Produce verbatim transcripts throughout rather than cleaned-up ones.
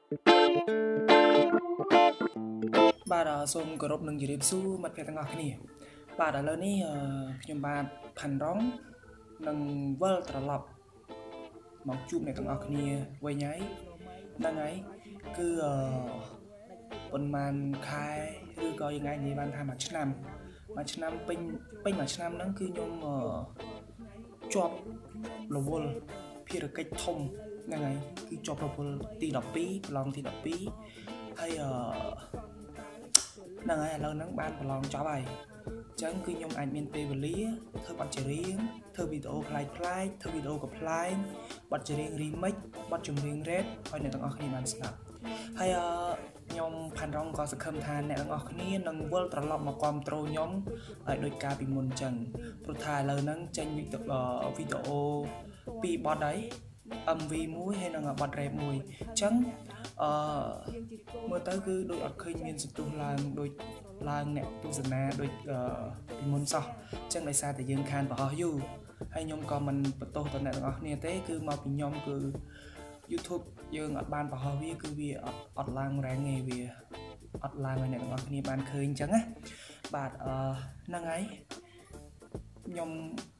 បាទសូមគោរពនឹងជម្រាបសួរមិត្តភក្តិទាំងអស់គ្នាបាទឥឡូវនេះខ្ញុំបាទផាន់រងនឹងវិលត្រឡប់មកជួបអ្នកទាំងអស់គ្នាវិញហើយហ្នឹងហើយគឺប៉ុន្មានខែឬក៏យ៉ាងណានិយាយបានថាមួយឆ្នាំមួយឆ្នាំពេញពេញមួយឆ្នាំហ្នឹងគឺខ្ញុំជាប់រវល់ភារកិច្ចធំហ្នឹងហើយគឺជាប់រវល់ទីដប់ពីរប្រឡងទីដប់ពីរហើយអឺហ្នឹងហើយឥឡូវហ្នឹងបានប្រឡងចប់ហើយអញ្ចឹងគឺខ្ញុំអាចមានពេលវេលាធ្វើបទចម្រៀងធ្វើវីដេអូប្លែកប្លែកធ្វើវីដេអូកំ pl ែងបទចម្រៀង remix បទចម្រៀង rap ឲ្យអ្នកទាំងអស់គ្នាបានស្ដាប់ហើយអឺខ្ញុំផាន់រងក៏សង្ឃឹមថាអ្នកទាំងអស់គ្នានឹងវិលត្រឡប់មកគាំទ្រខ្ញុំឲ្យដូចកាលពីមុនអញ្ចឹងព្រោះថាឥឡូវហ្នឹងចេញវីដេអូពីរបទហើយ em vê មួយហើយនឹងបទ rap មួយអញ្ចឹងអឺមើលទៅគឺដូចអត់ឃើញមានសន្ទុះឡើងដូចឡើងអ្នកទស្សនាដូចពីមុនសោះអញ្ចឹងដោយសារតែយើងខានបរោះយូរហើយខ្ញុំក៏មិនបន្ទោសដល់អ្នកទាំងអស់គ្នាទេគឺមកពីខ្ញុំគឺ YouTube យើងអត់បានបរោះវាគឺវាអត់អត់ឡើង rank ទេវាអត់ឡើងឲ្យអ្នកទាំងអស់គ្នាបានឃើញអញ្ចឹងណាបាទអឺហ្នឹងហើយខ្ញុំ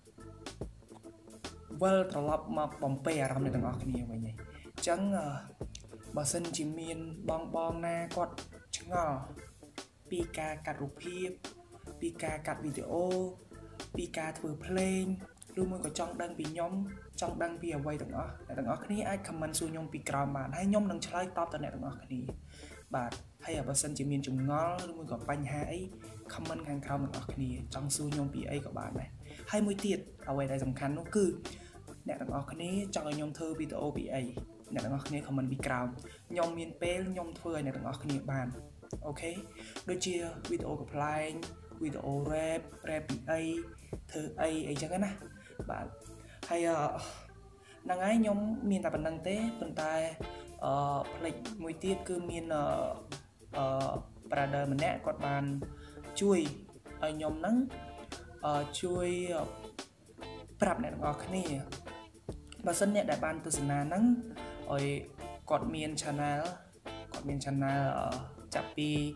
វិលត្រឡប់មកបំពេអារម្មណ៍អ្នកទាំងអស់គ្នាវិញហើយអញ្ចឹងបើសិនជាមានបងបងណាគាត់ឆ្ងល់ពីការកាត់រូបភាពពីការកាត់វីដេអូពីការធ្វើភ្លេងឬមួយក៏ចង់ដឹងពីខ្ញុំចង់ដឹងពីអ្វីទាំងអស់អ្នកទាំងអស់គ្នាអាច comment សួរខ្ញុំពីក្រោមបានហើយខ្ញុំនឹងឆ្លើយតបទៅអ្នកទាំងអស់គ្នាបាទហើយបើសិនជាមានចម្ងល់ឬមួយក៏បញ្ហាអី comment ខាងក្រោមទាំងអស់គ្នាចង់សួរខ្ញុំពីអីក៏បានដែរហើយមួយទៀតអ្វីដែលសំខាន់នោះគឺអ្នកទាំងអស់គ្នាចង់ឲ្យខ្ញុំធ្វើវីដេអូពីអីអ្នកទាំងអស់គ្នា comment ពីក្រោមខ្ញុំមានពេលខ្ញុំធ្វើឲ្យអ្នកទាំងអស់គ្នាបានអូខេដូចជាវីដេអូកំ pl ែងវីដេអូ rap rap ពីអីធ្វើអីអីចឹងណាបាទហើយហ្នឹងហើយខ្ញុំមានតែប៉ុណ្្នឹងទេប៉ុន្តែអឺផ្លេចមួយទៀតគឺមានអឺ brother ម្នាក់គាត់បានជួយឲ្យខ្ញុំហ្នឹងអឺជួយប្រាប់អ្នកទាំងអស់គ្នាបើសិនអ្នកដែលបានទស្សនាហ្នឹងឲ្យគាត់មាន channel គាត់មាន channel ចាប់ពី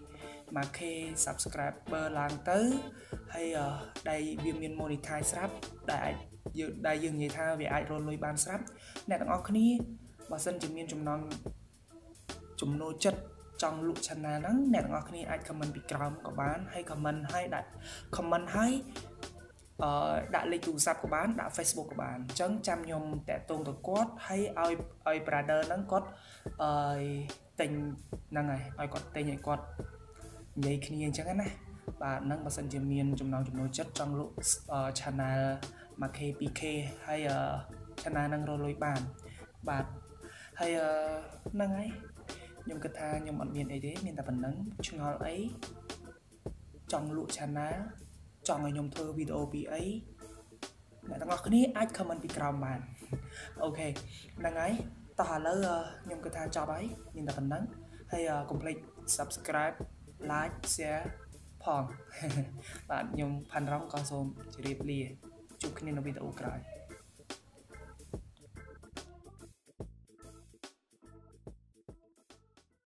one K subscriber ឡើងទៅហើយដែលវាមាន monetize ស្រាប់ដែលអាចយើងដែលយើងនិយាយថាវាអាចរកលុយបានស្រាប់អ្នកទាំងអស់គ្នាបើសិនជាមានចំណងចំណូលចិត្តចង់លក់ channel ហ្នឹងអ្នកទាំងអស់គ្នាអាច comment ពីក្រោមក៏បានហើយ comment ឲ្យដាក់ comment ឲ្យអឺដាក់លេខទូរស័ព្ទក៏បានដាក់ Facebook ក៏បានអញ្ចឹងចាំខ្ញុំតាក់ទងទៅគាត់ហើយឲ្យឲ្យ brother ហ្នឹងគាត់អឺទិញហ្នឹងហើយឲ្យគាត់ទិញឲ្យគាត់និយាយគ្នាអញ្ចឹងណាបាទហ្នឹងបើសិនជាមានចំណងចំណូលចិត្តចង់លក់ channel one K two K ហើយ channel ហ្នឹងរកលុយបានបាទហើយហ្នឹងហើយខ្ញុំគិតថាខ្ញុំអត់មានអីទេមានតែប៉ុណ្្នឹងឆ្ងល់អីចង់លក់ channel ចង់ឲ្យខ្ញុំធ្វើវីដេអូពីអីអ្នកទាំងអស់គ្នាអាច comment ពីក្រោមបានអូខេហ្នឹងហើយតោះឥឡូវខ្ញុំគិតថាចប់ហើយមានតែប៉ុណ្្នឹងហើយកុំភ្លេច subscribe like share ផងបាទខ្ញុំផាន់រងក៏សូមជម្រាបលាជួបគ្នានៅវីដេអូក្រោយ